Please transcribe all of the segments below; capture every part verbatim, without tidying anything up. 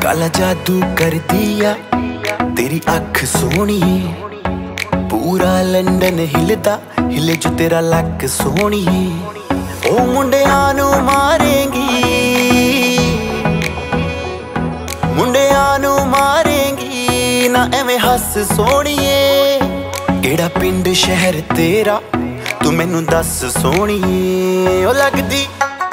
काला जादू कर दिया तेरी अख सोनी, पूरा लंडन हिलदा हिले जो तेरा लक सोनी। ओ मुंडियां नू मारेंगी, मुंडियां नू मारेंगी ना एवें हस सोनिए। केड़ा पिंड शहर तेरा तू मैनू दस सोनिए। ओ लगदी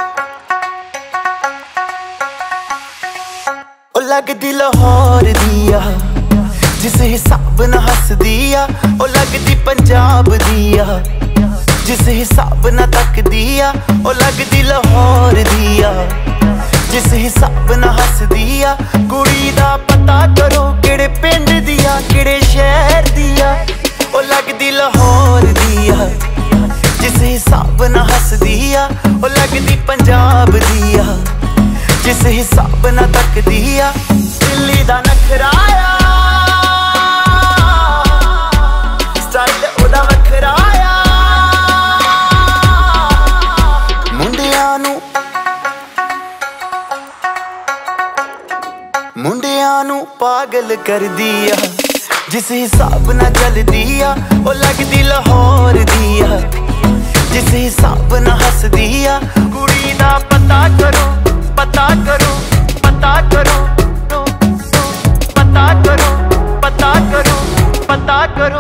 ओ लगदी लाहौर दिया जिस हिसाब ना हस दिया। ओ लगदी पंजाब दिया जिस हिसाब ना तक दिया। ओ लगदी लाहौर दिया जिस हिसाब ना हस दिया। कुड़ी दा पता करो केड़े पिंड दिया केड़े शहर दिया। ओ लगदी लाहौर दिया जिस हिसाब ना हस दिया। ओ लगदी पंजाब दिया जिस हिसाब ना तक दिया। दिल्ली दा नखराया स्टाइल ओदा वखराया। मुंडियां नू मुंडियां नू पागल कर दिया जिस हिसाब ना चल दिया। ओ लगदी लाहौर दिया जिस हिसाब ना हस दिया। कुड़ी दा पता करो पता करो पता करो पता करो पता करो पता करो।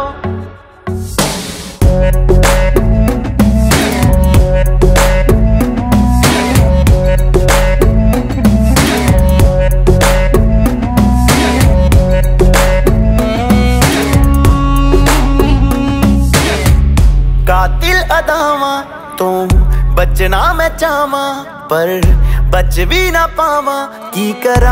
कातिल अदावां तो बचना मैं चाहवा पर बच भी ना पावा की करा।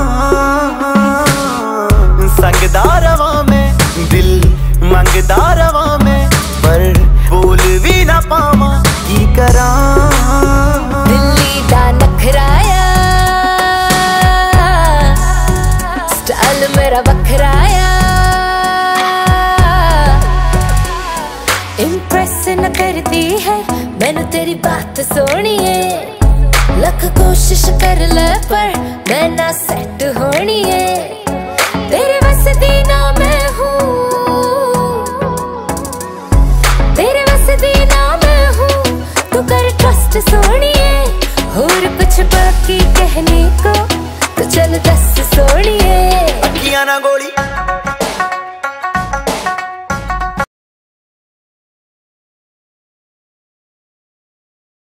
संगदा रवा मैं दिल मंगदा रवा मैं पर बोल भी ना पावा की करा। दिल्ली दा नखराया स्टाइल मेरा वखराया। इम्प्रेस न करती है मैनू तेरी बात सोनिए। लख कोशिश कर ले पर मैं ना सेट होनी है।